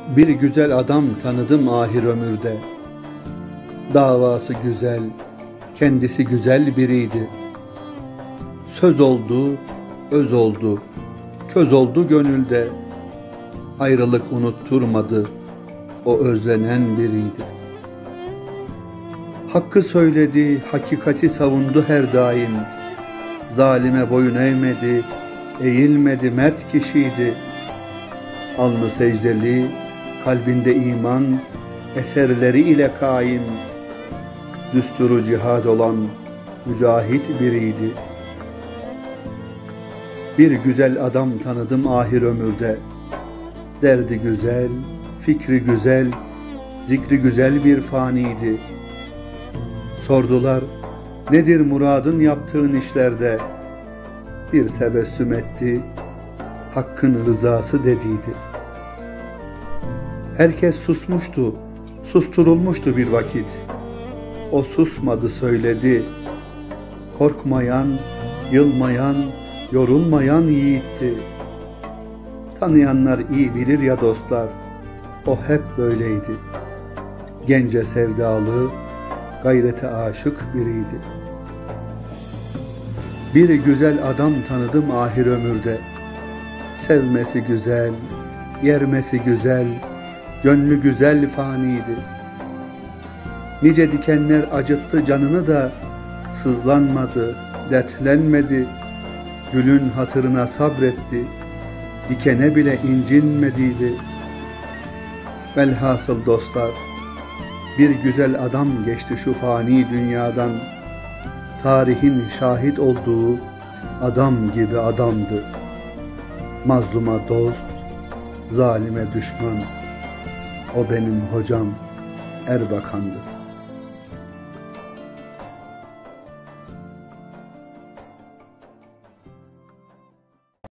Bir güzel adam tanıdım ahir ömürde. Davası güzel, kendisi güzel biriydi. Söz oldu, öz oldu, köz oldu gönülde. Ayrılık unutturmadı, o özlenen biriydi. Hakkı söyledi, hakikati savundu her daim. Zalime boyun eğmedi, eğilmedi, mert kişiydi. Alnı secdeli, kalbinde iman, eserleri ile kaim. Düsturu cihad olan mücahit biriydi. Bir güzel adam tanıdım ahir ömürde. Derdi güzel, fikri güzel, zikri güzel bir faniydi. Sordular, nedir muradın yaptığın işlerde? Bir tebessüm etti, Hakk'ın rızası dediydi. Herkes susmuştu, susturulmuştu bir vakit. O susmadı, söyledi. Korkmayan, yılmayan, yorulmayan yiğitti. Tanıyanlar iyi bilir ya dostlar, o hep böyleydi. Gence sevdalı, gayrete aşık biriydi. Bir güzel adam tanıdım ahir ömürde. Sevmesi güzel, yermesi güzel, gönlü güzel faniydi. Nice dikenler acıttı canını da sızlanmadı, dertlenmedi. Gülün hatırına sabretti, dikene bile incinmediydi. Velhasıl dostlar, bir güzel adam geçti şu fani dünyadan. Tarihin şahit olduğu adam gibi adamdı. Mazluma dost, zalime düşman. O benim hocam Erbakan'dı.